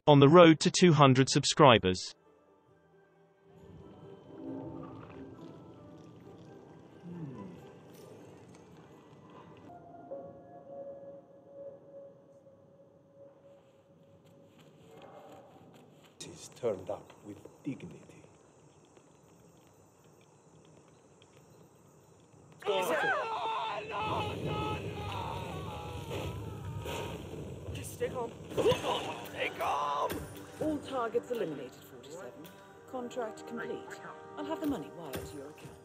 on the road to 200 subscribers. He's turned up with dignity. Stay calm. Stay calm. All targets eliminated, 47. Contract complete. I'll have the money wired to your account.